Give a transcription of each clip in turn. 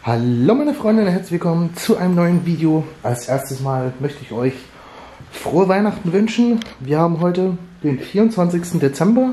Hallo meine Freunde und herzlich willkommen zu einem neuen Video. Als erstes Mal möchte ich euch frohe Weihnachten wünschen. Wir haben heute den 24. Dezember.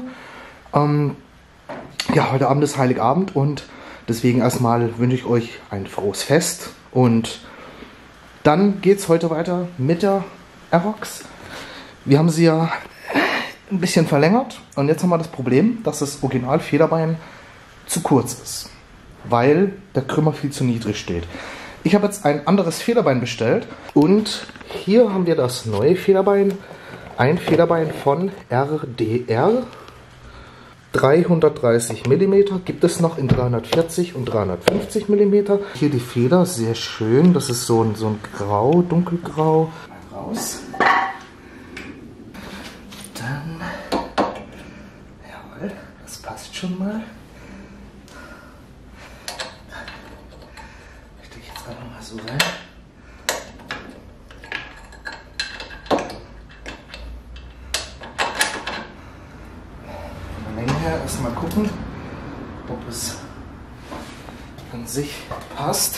Ja, heute Abend ist Heiligabend und deswegen erstmal wünsche ich euch ein frohes Fest. Und dann geht es heute weiter mit der Aerox. Wir haben sie ja ein bisschen verlängert und jetzt haben wir das Problem, dass das Original-Federbein zu kurz ist, weil der Krümmer viel zu niedrig steht. Ich habe jetzt ein anderes Federbein bestellt und hier haben wir das neue Federbein. Ein Federbein von RDR. 330 mm, gibt es noch in 340 und 350 mm. Hier die Feder, sehr schön. Das ist so ein Grau, dunkelgrau. Mal raus. Dann, jawohl, das passt schon mal. Mal so rein. Von der Länge her erstmal gucken, ob es an sich passt.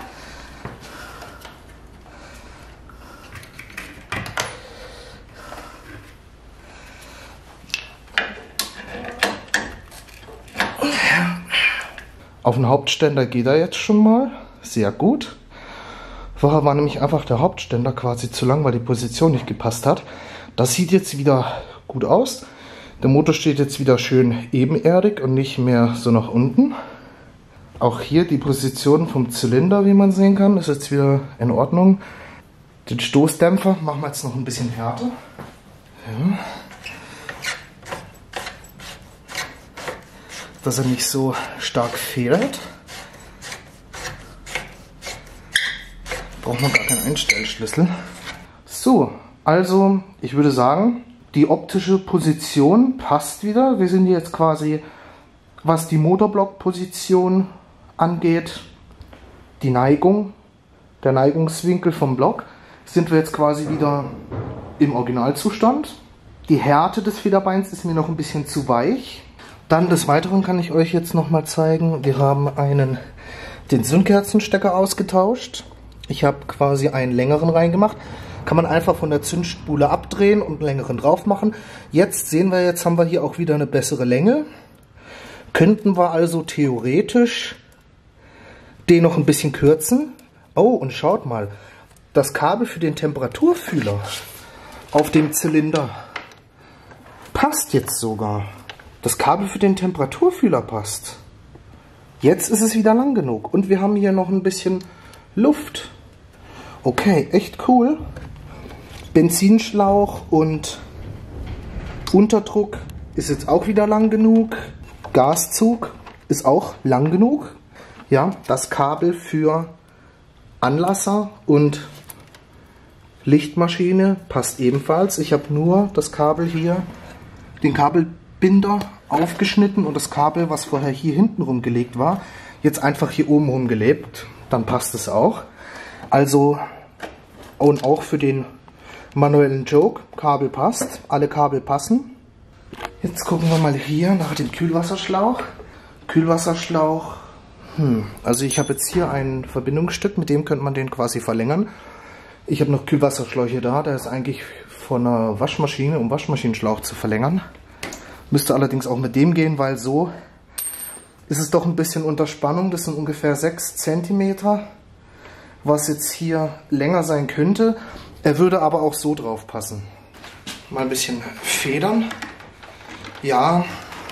Auf den Hauptständer geht er jetzt schon mal. Sehr gut. Vorher war nämlich einfach der Hauptständer quasi zu lang, weil die Position nicht gepasst hat. Das sieht jetzt wieder gut aus. Der Motor steht jetzt wieder schön ebenerdig und nicht mehr so nach unten. Auch hier die Position vom Zylinder, wie man sehen kann, ist jetzt wieder in Ordnung. Den Stoßdämpfer machen wir jetzt noch ein bisschen härter. Ja. Dass er nicht so stark federt. Braucht man gar keinen Einstellschlüssel. So, also ich würde sagen, die optische Position passt wieder. Wir sind jetzt quasi, was die Motorblock-Position angeht, die Neigung, der Neigungswinkel vom Block, sind wir jetzt quasi wieder im Originalzustand. Die Härte des Federbeins ist mir noch ein bisschen zu weich. Dann des Weiteren kann ich euch jetzt nochmal zeigen, wir haben den Zündkerzenstecker ausgetauscht. Ich habe quasi einen längeren reingemacht. Kann man einfach von der Zündspule abdrehen und einen längeren drauf machen. Jetzt sehen wir, jetzt haben wir hier auch wieder eine bessere Länge. Könnten wir also theoretisch den noch ein bisschen kürzen. Oh, und schaut mal, das Kabel für den Temperaturfühler auf dem Zylinder passt jetzt sogar. Das Kabel für den Temperaturfühler passt. Jetzt ist es wieder lang genug. Und wir haben hier noch ein bisschen Luft. Okay, echt cool. Benzinschlauch und Unterdruck ist jetzt auch wieder lang genug. Gaszug ist auch lang genug. Ja, das Kabel für Anlasser und Lichtmaschine passt ebenfalls. Ich habe nur das Kabel hier, den Kabelbinder aufgeschnitten und das Kabel, was vorher hier hinten rumgelegt war, jetzt einfach hier oben rumgelegt. Dann passt es auch. Also, und auch für den manuellen Joke, Kabel passt, alle Kabel passen. Jetzt gucken wir mal hier nach dem Kühlwasserschlauch. Kühlwasserschlauch, also ich habe jetzt hier ein Verbindungsstück, mit dem könnte man den quasi verlängern. Ich habe noch Kühlwasserschläuche da, der ist eigentlich von einer Waschmaschine, um Waschmaschinenschlauch zu verlängern. Müsste allerdings auch mit dem gehen, weil so ist es doch ein bisschen unter Spannung. Das sind ungefähr 6 cm. Was jetzt hier länger sein könnte. Er würde aber auch so drauf passen. Mal ein bisschen federn. Ja,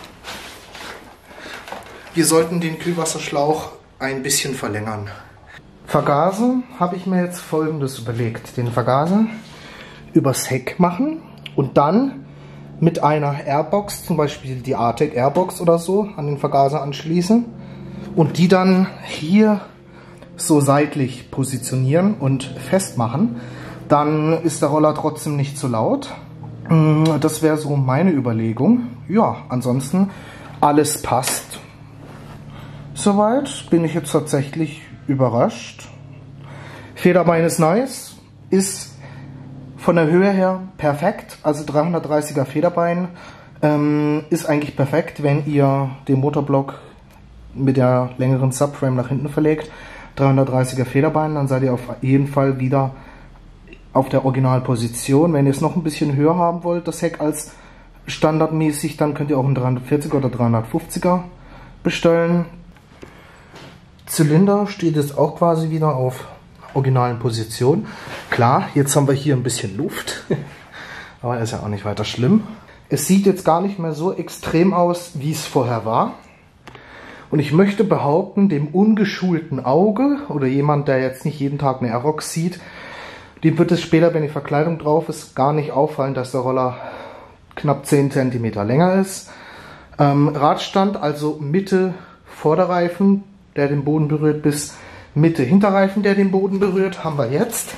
wir sollten den Kühlwasserschlauch ein bisschen verlängern. Vergaser habe ich mir jetzt Folgendes überlegt. Den Vergaser übers Heck machen und dann mit einer Airbox, zum Beispiel die Artec Airbox oder so, an den Vergaser anschließen und die dann hier so seitlich positionieren und festmachen, dann ist der Roller trotzdem nicht zu laut. Das wäre so meine Überlegung. Ja, ansonsten alles passt. Soweit bin ich jetzt tatsächlich überrascht. Federbein ist nice, ist von der Höhe her perfekt, also 330er Federbein ist eigentlich perfekt, wenn ihr den Motorblock mit der längeren Subframe nach hinten verlegt. 330er Federbein, dann seid ihr auf jeden Fall wieder auf der Originalposition. Wenn ihr es noch ein bisschen höher haben wollt, das Heck als standardmäßig, dann könnt ihr auch einen 340er oder 350er bestellen. Zylinder steht jetzt auch quasi wieder auf originalen Position. Klar, jetzt haben wir hier ein bisschen Luft, aber ist ja auch nicht weiter schlimm. Es sieht jetzt gar nicht mehr so extrem aus, wie es vorher war. Und ich möchte behaupten, dem ungeschulten Auge oder jemand, der jetzt nicht jeden Tag eine Aerox sieht, dem wird es später, wenn die Verkleidung drauf ist, gar nicht auffallen, dass der Roller knapp 10 cm länger ist. Radstand, also Mitte Vorderreifen, der den Boden berührt, bis Mitte Hinterreifen, der den Boden berührt, haben wir jetzt.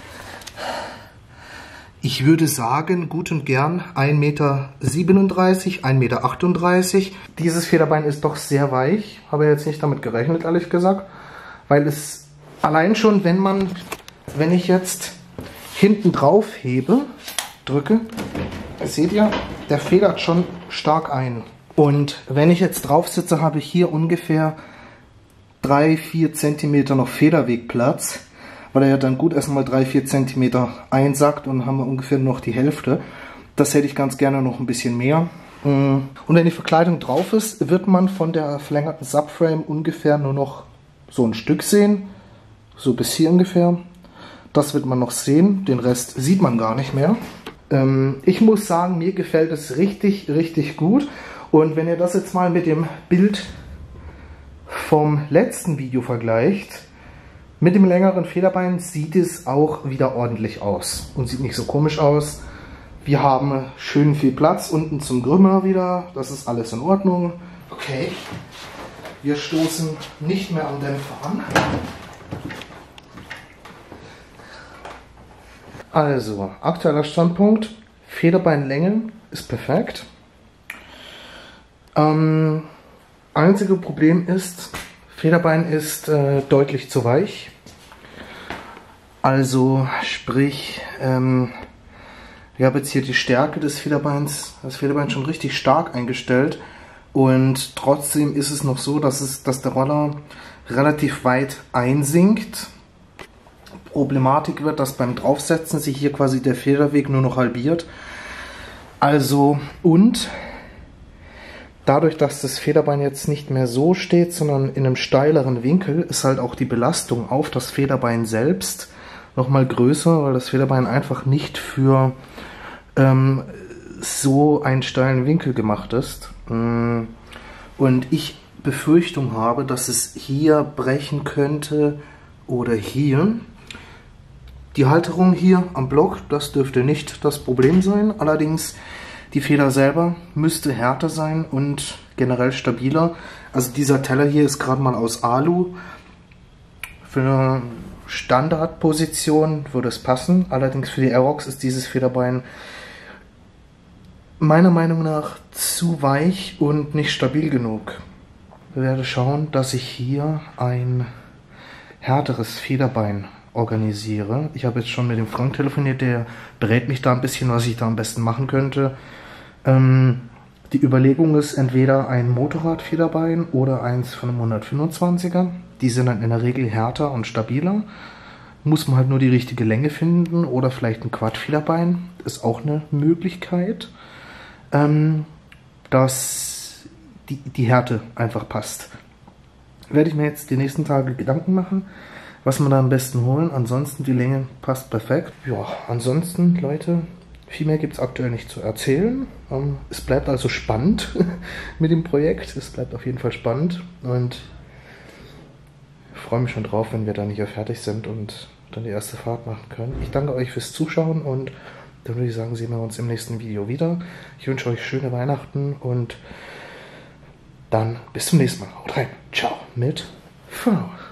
Ich würde sagen, gut und gern 1,37 Meter, 1,38 Meter. Dieses Federbein ist doch sehr weich. Habe jetzt nicht damit gerechnet, ehrlich gesagt. Weil es allein schon, wenn ich jetzt hinten drauf hebe, drücke, seht ihr, der federt schon stark ein. Und wenn ich jetzt drauf sitze, habe ich hier ungefähr 3-4 cm noch Federwegplatz, weil er ja dann gut erstmal 3-4 cm einsackt und haben wir ungefähr noch die Hälfte. Das hätte ich ganz gerne noch ein bisschen mehr. Und wenn die Verkleidung drauf ist, wird man von der verlängerten Subframe ungefähr nur noch so ein Stück sehen. So bis hier ungefähr. Das wird man noch sehen. Den Rest sieht man gar nicht mehr. Ich muss sagen, mir gefällt es richtig, richtig gut. Und wenn ihr das jetzt mal mit dem Bild vom letzten Video vergleicht, mit dem längeren Federbein sieht es auch wieder ordentlich aus und sieht nicht so komisch aus. Wir haben schön viel Platz unten zum Grümmer wieder, das ist alles in Ordnung. Okay, wir stoßen nicht mehr am Dämpfer an. Also, aktueller Standpunkt, Federbeinlänge ist perfekt. Einzige Problem ist, Federbein ist deutlich zu weich. Also sprich, ich habe jetzt hier die Stärke des Federbeins, das Federbein schon richtig stark eingestellt. Und trotzdem ist es noch so, dass der Roller relativ weit einsinkt. Problematik wird, dass beim Draufsetzen sich hier quasi der Federweg nur noch halbiert. Also, und dadurch, dass das Federbein jetzt nicht mehr so steht, sondern in einem steileren Winkel, ist halt auch die Belastung auf das Federbein selbst nochmal größer, weil das Federbein einfach nicht für so einen steilen Winkel gemacht ist. Und ich Befürchtung habe, dass es hier brechen könnte oder hier. Die Halterung hier am Block, das dürfte nicht das Problem sein. Allerdings die Feder selber müsste härter sein und generell stabiler. Also dieser Teller hier ist gerade mal aus Alu. Für eine Standardposition würde es passen. Allerdings für die Aerox ist dieses Federbein meiner Meinung nach zu weich und nicht stabil genug. Ich werde schauen, dass ich hier ein härteres Federbein organisiere. Ich habe jetzt schon mit dem Frank telefoniert, der berät mich da ein bisschen, was ich da am besten machen könnte. Die Überlegung ist entweder ein Motorradfederbein oder eins von einem 125er. Die sind dann in der Regel härter und stabiler. Muss man halt nur die richtige Länge finden oder vielleicht ein Quadfederbein. Ist auch eine Möglichkeit, dass die Härte einfach passt. Werde ich mir jetzt die nächsten Tage Gedanken machen, was wir da am besten holen. Ansonsten die Länge passt perfekt. Ja, ansonsten, Leute, viel mehr gibt es aktuell nicht zu erzählen. Es bleibt also spannend mit dem Projekt. Es bleibt auf jeden Fall spannend und ich freue mich schon drauf, wenn wir dann hier fertig sind und dann die erste Fahrt machen können. Ich danke euch fürs Zuschauen und dann würde ich sagen, sehen wir uns im nächsten Video wieder. Ich wünsche euch schöne Weihnachten und dann bis zum nächsten Mal. Haut rein. Ciao mit V.